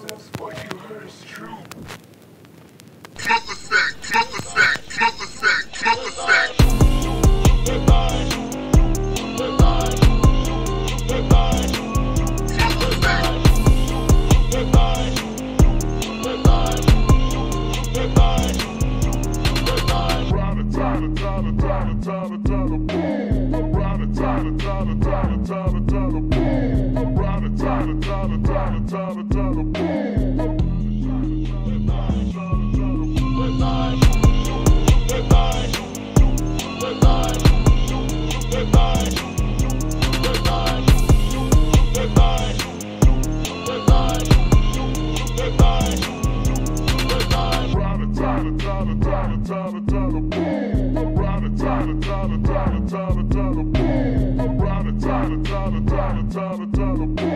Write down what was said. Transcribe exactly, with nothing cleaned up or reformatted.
If what you heard is true. Smoke a sack, smoke a sack, smoke a sack, smoke a sack. Goodbye. Goodbye. Goodbye. Smoke a sack. Goodbye. Goodbye. Goodbye. Goodbye. Rada tada tada tada tada tada boom. Rada tada tada tada tada tada boom. Rada tada tada tada tada tada boom. Goodbye. Goodbye. Goodbye. Goodbye. Goodbye. Goodbye. Goodbye. Goodbye. Goodbye. Rada tada tada tada tada tada boom. Rada tada tada tada tada tada boom. Rada tada tada tada tada tada boom.